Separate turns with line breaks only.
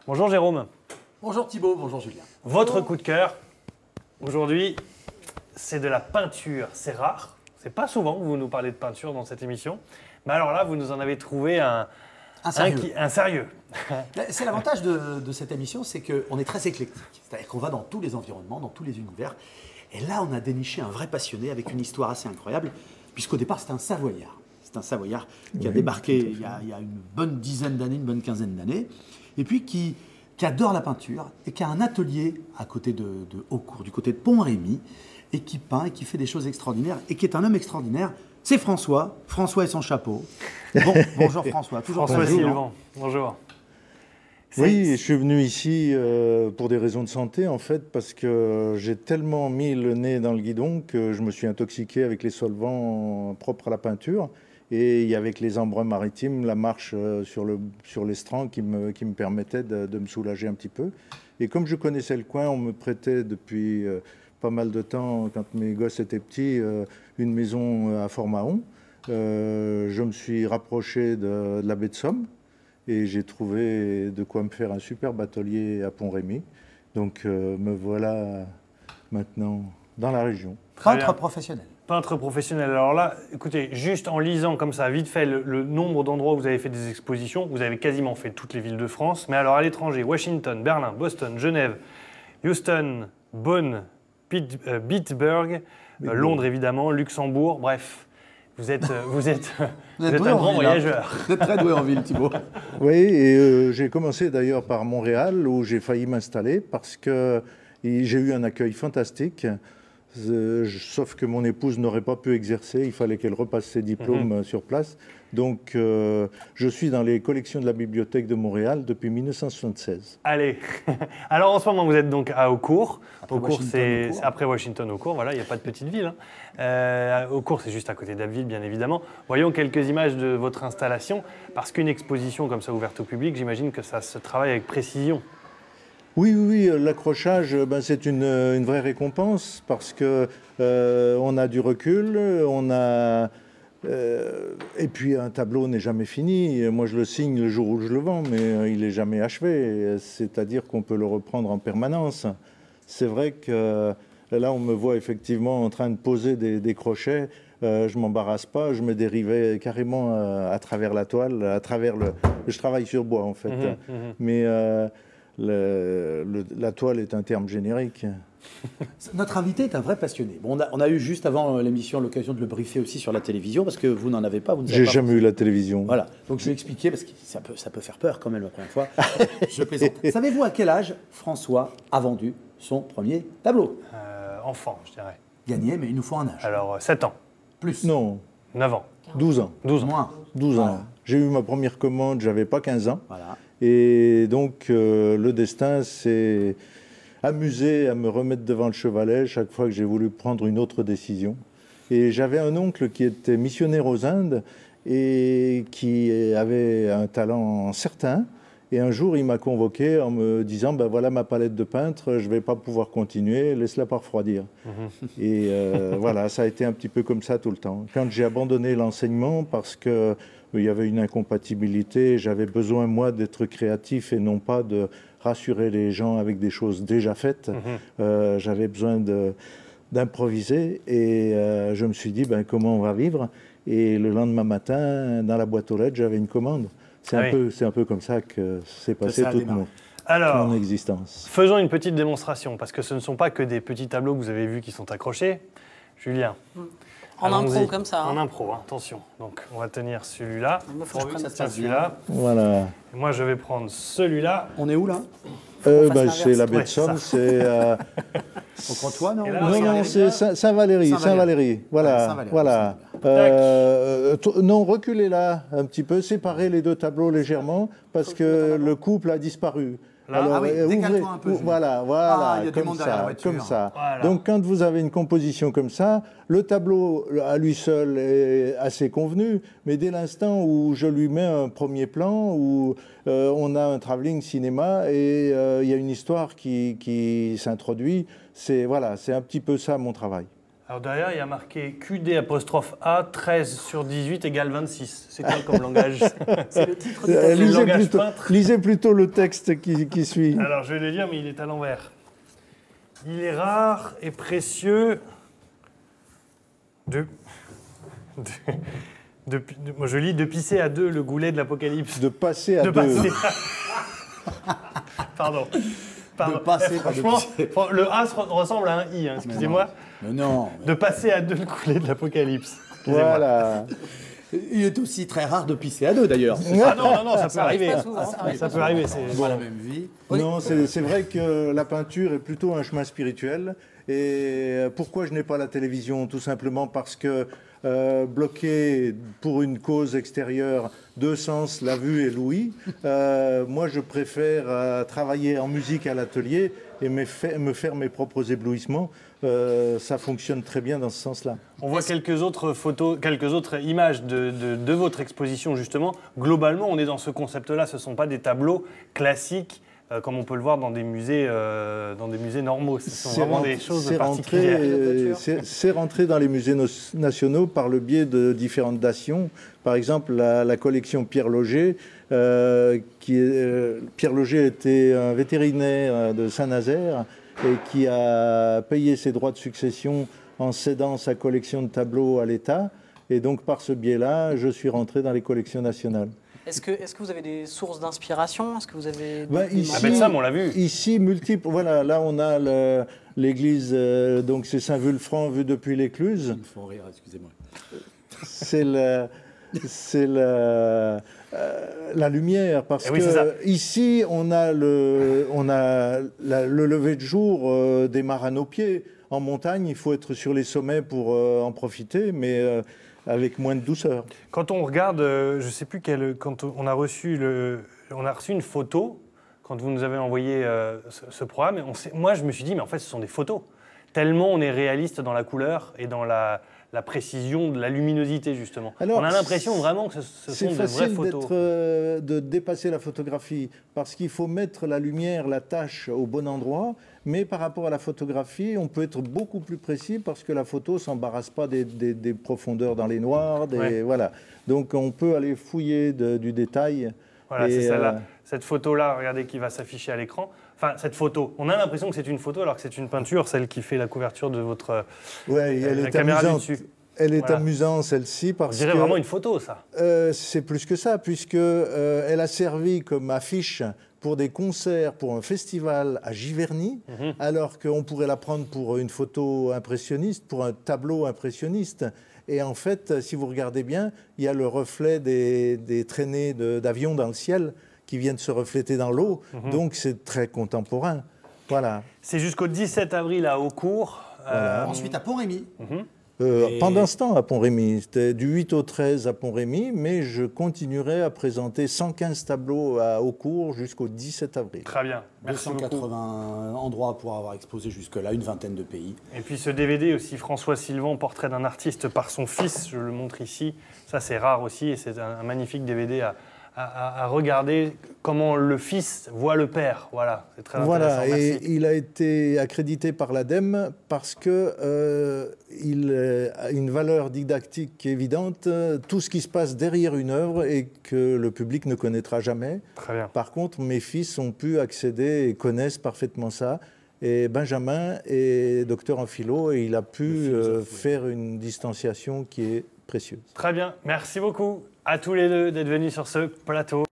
Bonjour Jérôme.
Bonjour Thibaut, bonjour Julien.
Votre coup de cœur, aujourd'hui, c'est de la peinture. C'est rare, c'est pas souvent que vous nous parlez de peinture dans cette émission. Mais alors là, vous nous en avez trouvé un sérieux.
C'est l'avantage de cette émission, c'est qu'on est très éclectique. C'est-à-dire qu'on va dans tous les environnements, dans tous les univers. Et là, on a déniché un vrai passionné avec une histoire assez incroyable, puisqu'au départ, c'est un Savoyard. C'est un Savoyard qui a débarqué il y a une bonne dizaine d'années, une bonne quinzaine d'années, et puis qui adore la peinture et qui a un atelier à côté de Haucourt, du côté de Pont-Rémy, et qui peint et qui fait des choses extraordinaires, et qui est un homme extraordinaire. C'est François et son chapeau. Bonjour François.
François Sylvain, bonjour.
Oui, je suis venu ici pour des raisons de santé, en fait, parce que j'ai tellement mis le nez dans le guidon que je me suis intoxiqué avec les solvants propres à la peinture. Et avec les embruns maritimes, la marche sur l'estran qui me permettait de me soulager un petit peu. Et comme je connaissais le coin, on me prêtait depuis pas mal de temps, quand mes gosses étaient petits, une maison à Fort-Mahon. Je me suis rapproché de la baie de Somme et j'ai trouvé de quoi me faire un superbe atelier à Pont-Rémy. Donc me voilà maintenant dans la région.
Peintre professionnel.
Peintre professionnel. Alors là, écoutez, juste en lisant comme ça, vite fait, le nombre d'endroits où vous avez fait des expositions, vous avez quasiment fait toutes les villes de France. Mais alors à l'étranger, Washington, Berlin, Boston, Genève, Houston, Bonn, Pittsburgh, Londres évidemment, Luxembourg, bref. Vous êtes un grand voyageur.
Vous êtes très doué en ville, Thibaut.
Oui, et j'ai commencé d'ailleurs par Montréal, où j'ai failli m'installer, parce que j'ai eu un accueil fantastique. Sauf que mon épouse n'aurait pas pu exercer, il fallait qu'elle repasse ses diplômes sur place. Donc je suis dans les collections de la Bibliothèque de Montréal depuis 1976.
Allez, alors en ce moment vous êtes donc à Haucourt. Haucourt c'est après Washington, Haucourt, voilà, il n'y a pas de petite ville. Haucourt c'est juste à côté d'Abbeville bien évidemment. Voyons quelques images de votre installation, parce qu'une exposition comme ça ouverte au public, j'imagine que ça se travaille avec précision.
Oui, l'accrochage, c'est une vraie récompense parce que on a du recul, et puis un tableau n'est jamais fini. Moi, je le signe le jour où je le vends, mais il n'est jamais achevé. C'est-à-dire qu'on peut le reprendre en permanence. C'est vrai que là, on me voit effectivement en train de poser des crochets. Je ne m'embarrasse pas, je me dérivais carrément à travers la toile, je travaille sur bois en fait. Mais la toile est un terme générique.
Notre invité est un vrai passionné. Bon, on a eu juste avant l'émission l'occasion de le briefer aussi sur la télévision, parce que vous n'en avez pas.
J'ai jamais eu la télévision.
Voilà, donc je vais expliquer, parce que ça peut faire peur quand même la première fois. Je plaisante. Savez-vous à quel âge François a vendu son premier tableau?
Enfant, je dirais.
Gagné, mais il nous faut un âge.
Alors 7 ans.
Plus.
Non.
9 ans.
12 ans.
12 ans.
Moins.
12 ans. J'ai eu ma première commande, j'avais pas 15 ans.
Voilà.
Et donc, le destin s'est amusé à me remettre devant le chevalet chaque fois que j'ai voulu prendre une autre décision. Et j'avais un oncle qui était missionnaire aux Indes et qui avait un talent certain. Et un jour, il m'a convoqué en me disant ben voilà ma palette de peintre, je ne vais pas pouvoir continuer, laisse-la pas refroidir. Et voilà, ça a été un petit peu comme ça tout le temps. Quand j'ai abandonné l'enseignement parce que il y avait une incompatibilité, j'avais besoin, moi, d'être créatif et non pas de rassurer les gens avec des choses déjà faites. J'avais besoin d'improviser et je me suis dit, comment on va vivre? Et le lendemain matin, dans la boîte aux lettres, j'avais une commande. C'est un peu comme ça que s'est passé toute mon existence.
Faisons une petite démonstration, parce que ce ne sont pas que des petits tableaux que vous avez vus qui sont accrochés. Julien.
En impro, comme ça.
En impro, attention. Donc, on va tenir celui-là.
Pourvu que ça se passe
celui-là.
Voilà.
Et moi, je vais prendre celui-là.
On est où là?
C'est la baie de Somme, c'est...
Au Crotoy, non?
Non, c'est Saint-Valéry. Saint-Valéry. Voilà. Non, reculez là un petit peu, séparez les deux tableaux légèrement, parce que le couple a disparu.
Là.
Alors, décale-toi un peu.
Voilà,
il y a du monde derrière la voiture.
comme ça.
Voilà.
Donc, quand vous avez une composition comme ça, le tableau à lui seul est assez convenu, mais dès l'instant où je lui mets un premier plan, où on a un travelling cinéma et il y a une histoire qui s'introduit, c'est un petit peu ça mon travail.
Alors derrière, il y a marqué QD'(A) 13 sur 18 égale 26. C'est quoi comme langage?
C'est le titre du tableau.
le langage peintre.
Lisez plutôt le texte qui suit.
Alors je vais le lire, mais il est à l'envers. Il est rare et précieux moi je lis de pisser à deux le goulet de l'Apocalypse.
De passer à
De
deux.
passer. Pardon.
De passer, pas de
franchement,
pisser.
le A ressemble à un I, hein, excusez-moi.
Mais non.
De passer à deux le goulet de l'Apocalypse. Excusez-moi.
Voilà.
Il est aussi très rare de pisser à deux d'ailleurs.
Ah non, ça peut arriver.
pas souvent, ça arrive
Ça
pas
peut arriver.
On a la même vie.
Non, c'est vrai que la peinture est plutôt un chemin spirituel. Et pourquoi je n'ai pas la télévision? Tout simplement parce que bloqué pour une cause extérieure, deux sens, la vue et l'ouïe, moi je préfère travailler en musique à l'atelier et me faire mes propres éblouissements. Ça fonctionne très bien dans ce sens-là.
On voit quelques autres photos, quelques autres images de votre exposition justement. Globalement, on est dans ce concept-là. Ce ne sont pas des tableaux classiques comme on peut le voir dans des musées normaux. Ce sont vraiment des choses particulières.
C'est rentré dans les musées nationaux par le biais de différentes dations. Par exemple, la collection Pierre Loger. Pierre Loger était un vétérinaire de Saint-Nazaire et qui a payé ses droits de succession en cédant sa collection de tableaux à l'État. Et donc, par ce biais-là, je suis rentré dans les collections nationales.
Est-ce que vous avez des sources d'inspiration? Est-ce que vous avez
ici, ça, on l'a vu.
Ici, multiples. Voilà, là, on a l'église, donc c'est Saint-Vulfranc vu depuis l'écluse.
Il me font rire, excusez-moi.
C'est la lumière, parce que ici, on a le lever de jour des marins-nos-pieds. En montagne, il faut être sur les sommets pour en profiter, mais avec moins de douceur.
Quand on regarde, je ne sais plus quand on a reçu une photo, quand vous nous avez envoyé ce programme, moi je me suis dit, mais en fait ce sont des photos. Tellement on est réaliste dans la couleur et dans la précision de la luminosité justement. Alors, on a l'impression vraiment que ce sont de vraies photos.
C'est facile de dépasser la photographie parce qu'il faut mettre la lumière, la tâche au bon endroit, mais par rapport à la photographie, on peut être beaucoup plus précis parce que la photo ne s'embarrasse pas des profondeurs dans les noirs. Voilà. Donc on peut aller fouiller du détail.
Voilà, c'est celle-là. Cette photo-là, regardez, qui va s'afficher à l'écran. Enfin, cette photo, on a l'impression que c'est une photo alors que c'est une peinture, celle qui fait la couverture de votre la caméra du dessus.
Elle est amusante, celle-ci, parce que...
On dirait vraiment une photo, ça.
C'est plus que ça, puisqu'elle a servi comme affiche pour des concerts, pour un festival à Giverny, alors qu'on pourrait la prendre pour une photo impressionniste, pour un tableau impressionniste. Et en fait, si vous regardez bien, il y a le reflet des traînées d'avions dans le ciel qui viennent se refléter dans l'eau. Donc c'est très contemporain. Voilà.
C'est jusqu'au 17 avril à Haucourt.
Voilà. Ensuite à Pont-Rémy.
Pendant ce temps à Pont-Rémy, c'était du 8 au 13 à Pont-Rémy, mais je continuerai à présenter 115 tableaux à Haucourt jusqu'au 17 avril.
Très bien, merci
280
beaucoup.
endroits pour avoir exposé jusque-là, une vingtaine de pays.
Et puis ce DVD aussi, François Sylvan, portrait d'un artiste par son fils, je le montre ici. Ça c'est rare aussi et c'est un magnifique DVD à regarder comment le fils voit le père. Voilà, c'est très intéressant.
Voilà, et il a été accrédité par l'ADEME parce qu'il a une valeur didactique évidente. Tout ce qui se passe derrière une œuvre et que le public ne connaîtra jamais.
Très bien.
Par contre, mes fils ont pu accéder et connaissent parfaitement ça. Et Benjamin est docteur en philo et il a pu faire une distanciation qui est précieuse.
Très bien, merci beaucoup à tous les deux d'être venus sur ce plateau.